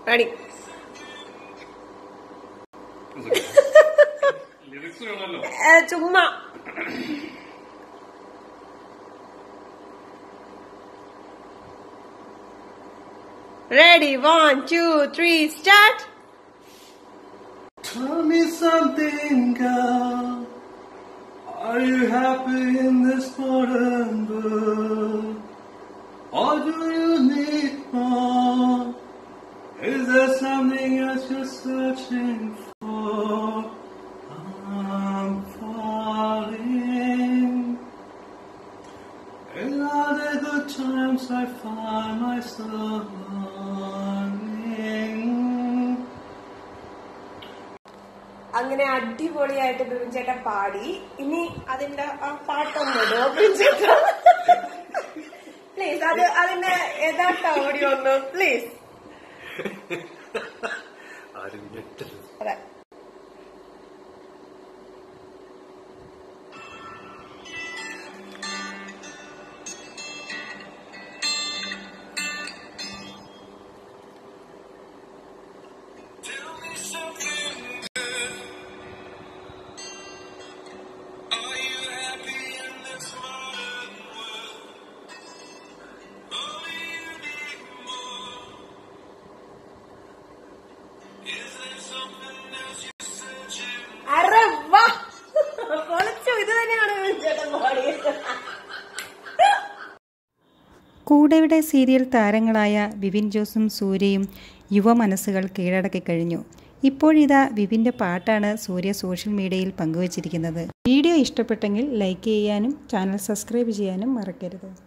Ready. Chumma. Ready, 1, 2, 3, start. Tell me something, girl. Are you happy in this modern world? Or do you need more? Is there something else you're searching for? I'm falling. In all the good times I find myself longing. അങ്ങനെ അടിപൊളിയായിട്ട് ബിബിൻ ചേട്ടൻ പാടി. ഇനി അതിന്റെ ആ പാട്ടൊന്നും ഇടോ ബിബിൻ ചേട്ടാ? പ്ലീസ്, അതിന്റെ യഥാർത്ഥ ഓഡിയോ ഒന്ന് പ്ലീസ്. അതെ, കൂടെയുടെ സീരിയൽ താരങ്ങളായ വിപിൻ ജോസും സൂര്യയും യുവമനസ്സുകൾ കീഴടക്കി കഴിഞ്ഞു. ഇപ്പോഴിതാ വിപിൻ്റെ പാട്ടാണ് സൂര്യ സോഷ്യൽ മീഡിയയിൽ പങ്കുവച്ചിരിക്കുന്നത്. വീഡിയോ ഇഷ്ടപ്പെട്ടെങ്കിൽ ലൈക്ക് ചെയ്യാനും ചാനൽ സബ്സ്ക്രൈബ് ചെയ്യാനും മറക്കരുത്.